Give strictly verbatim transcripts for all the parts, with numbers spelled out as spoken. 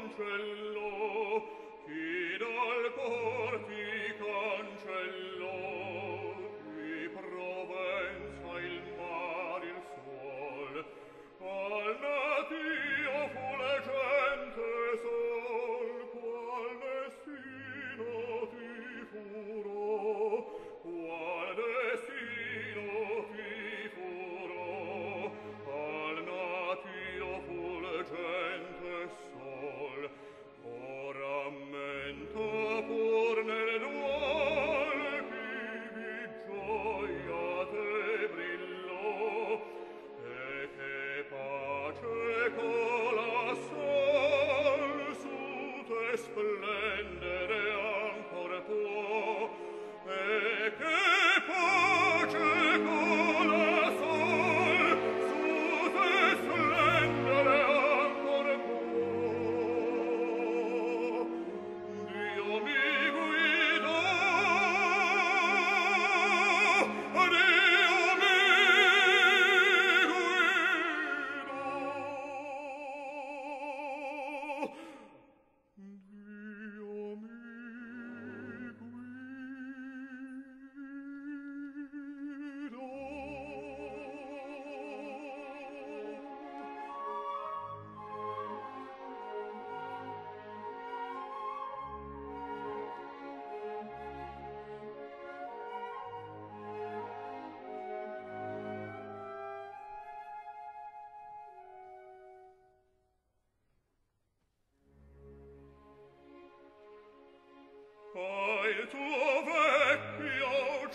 il tuo vecchio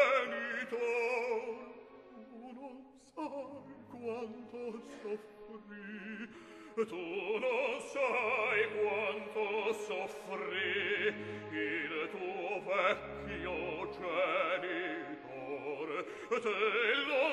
genitor, tu non sai quanto soffrì, tu non sai quanto soffrì il tuo vecchio genitor, te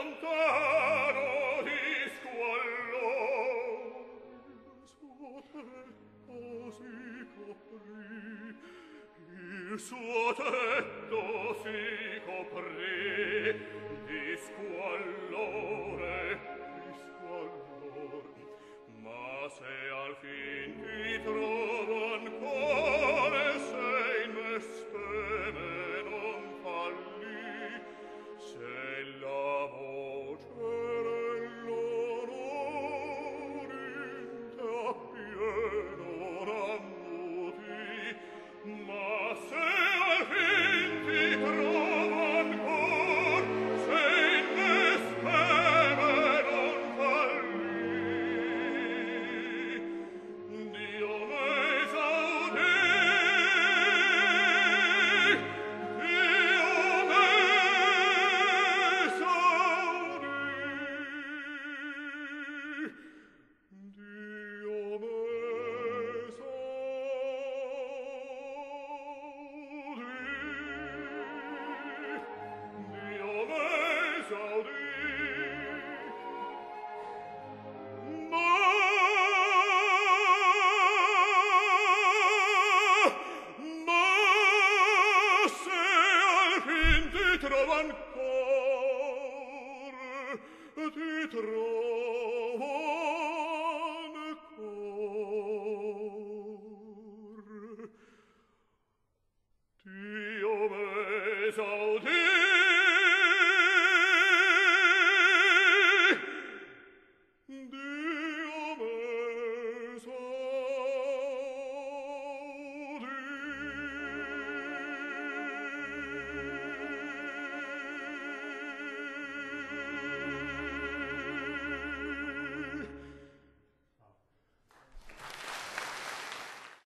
lontano di squallor, il suo tetto si coprì, il suo tetto si coprì di squallore, di squallor. Ma se al fin ti trovo ancora, se in me speme non falli, se la voce dell'onore in te appieno rammuti, ma se al fin ti trovo ancor, se in me speme non falli, Dio me esaudì, Dio me esaudì, Dio me esaudì, Dio me esaudì. Ma, ma se al fin ti trovo ancor, ti trovo